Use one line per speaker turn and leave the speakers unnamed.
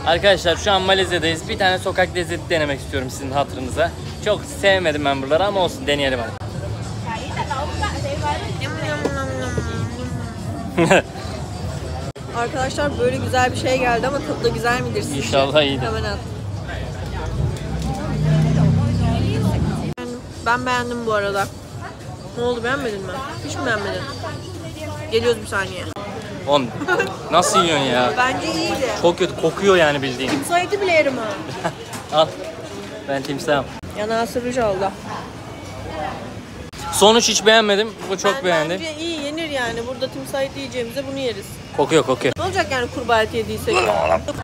Arkadaşlar şu an Malezya'dayız. Bir tane sokak lezzeti denemek istiyorum sizin hatırınıza. Çok sevmedim ben buraları ama olsun, deneyelim hadi.
Arkadaşlar böyle güzel bir şey geldi ama tadı da güzel midir sizce?
İnşallah iyidir.
Hemen at. Ben beğendim bu arada. Ne oldu, beğenmedin mi? Hiç mi beğenmedin? Geliyoruz bir saniye.
Oğlum nasıl yiyorsun ya?
Bence iyiydi.
Çok kötü kokuyor yani bildiğin.
Timsah eti bile yerim ha.
Al. Ben timsahım.
Yanağı sırrıcı oldu.
Sonuç hiç beğenmedim. Bu çok beğendim.
Bence iyi, yenir yani. Burada timsah eti yiyeceğimize bunu yeriz.
Kokuyor.
Ne olacak yani kurbağa eti yediysek ya?